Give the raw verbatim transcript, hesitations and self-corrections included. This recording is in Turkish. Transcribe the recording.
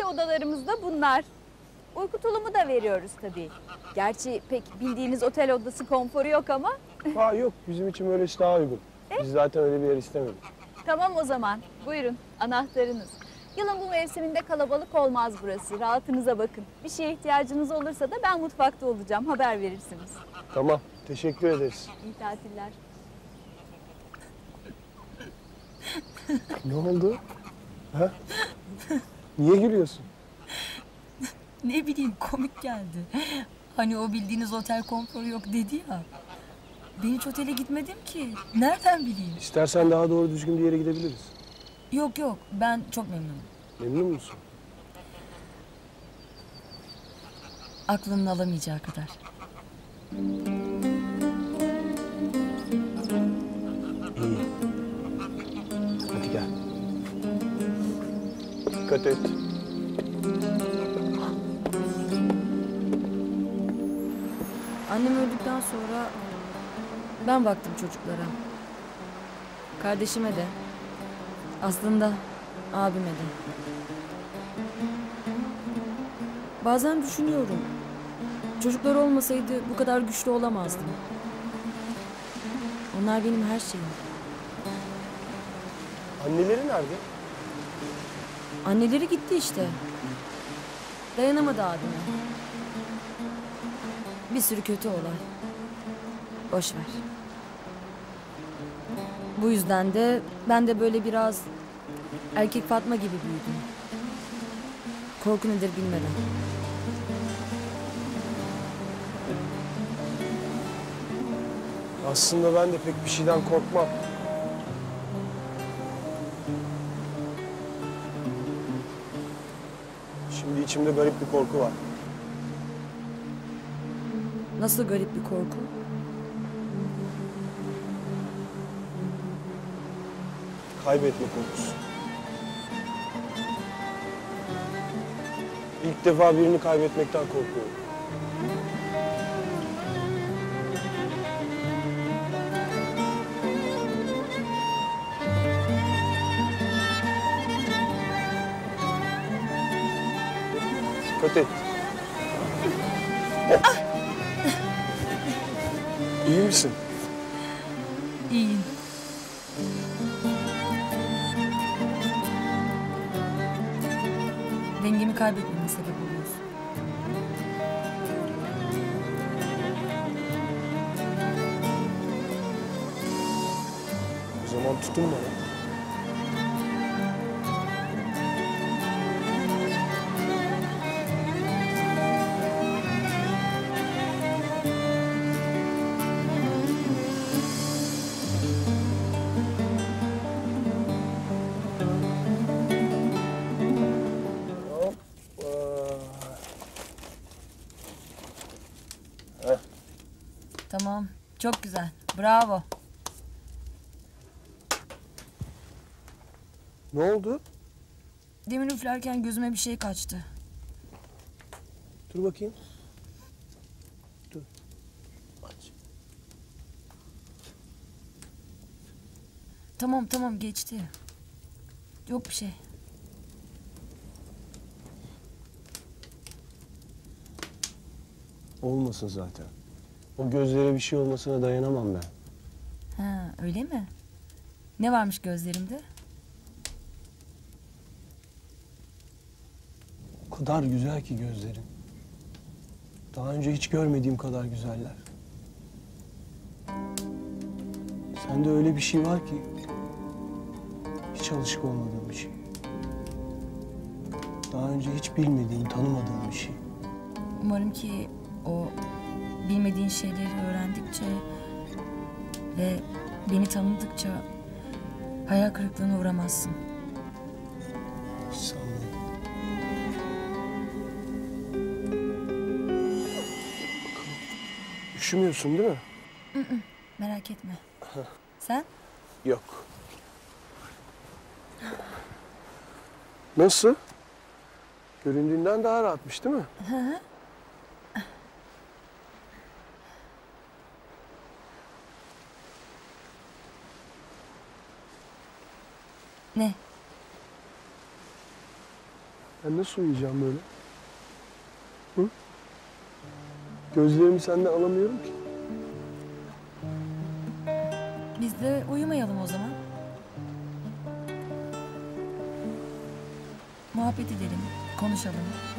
odalarımız da bunlar. Uyku tulumu da veriyoruz tabii. Gerçi pek bildiğiniz otel odası konforu yok ama. Ha yok, bizim için böylesi daha uygun. Biz zaten öyle bir yer istemedik. Tamam o zaman. Buyurun, anahtarınız. Yılın bu mevsiminde kalabalık olmaz burası. Rahatınıza bakın. Bir şeye ihtiyacınız olursa da ben mutfakta olacağım. Haber verirsiniz. Tamam, teşekkür ederiz. İyi tatiller. Ne oldu? Ha? Niye gülüyorsun? Ne bileyim, komik geldi. Hani o bildiğiniz otel konforu yok dedi ya. Ben hiç otele gitmedim ki. Nereden bileyim? İstersen daha doğru düzgün bir yere gidebiliriz. Yok yok, ben çok memnunum. Memnun musun? Aklımın alamayacağı kadar. İyi. Hadi gel. Dikkat et. Annem öldükten sonra ben baktım çocuklara. Kardeşime de. Aslında abime de. Bazen düşünüyorum. Çocuklar olmasaydı bu kadar güçlü olamazdım. Onlar benim her şeyim. Anneleri nerede? Anneleri gitti işte. Dayanamadı abime. Bir sürü kötü olay. Boş ver. Bu yüzden de ben de böyle biraz erkek Fatma gibi büyüdüm. Korku nedir bilmeden. Aslında ben de pek bir şeyden korkmam. Şimdi içimde garip bir korku var. Nasıl garip bir korku? Kaybetme korkusu. İlk defa birini kaybetmekten korkuyorum. Dikkat et. İyi misin? İyiyim. Dengemi kaybetmeme sebep oluyorsun. O zaman tutun bana. Tamam. Çok güzel. Bravo. Ne oldu? Demin üflerken gözüme bir şey kaçtı. Dur bakayım. Dur. Aç. Tamam tamam, geçti. Yok bir şey. Olmasın zaten. O gözlere bir şey olmasına dayanamam ben. Ha, öyle mi? Ne varmış gözlerimde? O kadar güzel ki gözlerin. Daha önce hiç görmediğim kadar güzeller. Sende öyle bir şey var ki hiç alışık olmadığım bir şey. Daha önce hiç bilmediğim, tanımadığım bir şey. Umarım ki o bilmediğin şeyleri öğrendikçe ve beni tanıdıkça hayal kırıklığına uğramazsın. Sanmıyorum. Üşümüyorsun değil mi? Hı hı, merak etme. Sen? Yok. Nasıl? Göründüğünden daha rahatmış değil mi? Hı hı. Ne? Ben nasıl uyuyacağım böyle? Hı? Gözlerimi senden alamıyorum ki. Biz de uyumayalım o zaman. Muhabbet edelim, konuşalım.